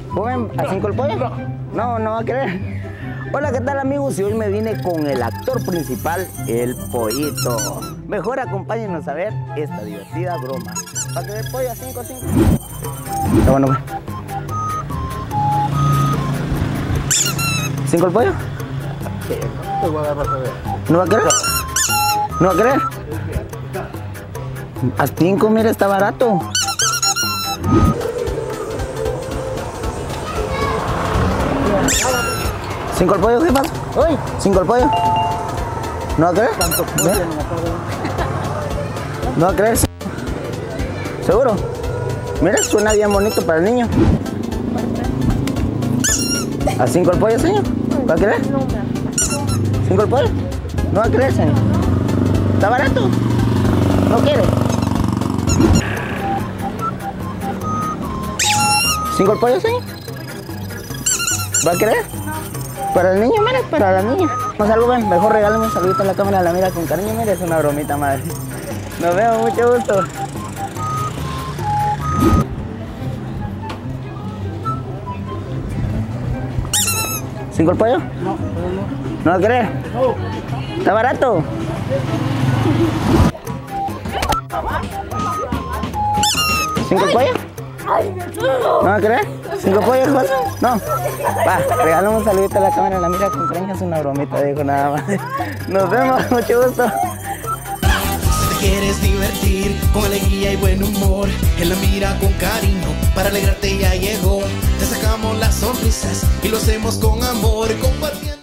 ¿Joven, a 5 el pollo? No, no va a querer. Hola, ¿qué tal amigos? Y hoy me vine con el actor principal, el Pollito. Mejor acompáñenos a ver esta divertida broma. Para que el pollo a 5. Está bueno, pues. 5 el pollo. ¿No va a querer? ¿No va a querer? A 5, mira, está barato. ¿5 el pollo? ¿Qué pasa? ¡Uy! ¿5 el pollo? ¿No va a querer? ¿No va a querer? ¿Seguro? Mira, suena bien bonito para el niño. ¿A 5 el pollo, señor? ¿Va a querer? ¿5 el pollo? ¿No va a querer, señor? ¿Está barato? ¿No quiere? ¿5 el pollo, señor? ¿Va a querer? Para el niño, mire, para la niña. Vamos a algo, ven, mejor regálame un saludito a la cámara, la mira con cariño, mire, es una bromita, madre. Nos vemos, mucho gusto. ¿5 el pollo? ¿No va a querer? ¿Está barato? ¿5 el pollo? ¿No va a querer? ¿5 pollos, José? No. Va, regálame un saludito a la cámara, la mira con cariño, es una bromita, dijo nada más. Nos vemos, mucho gusto. Si te quieres divertir con alegría y buen humor, él la mira con cariño, para alegrarte ya llegó. Te sacamos las sonrisas y lo hacemos con amor, compartiendo.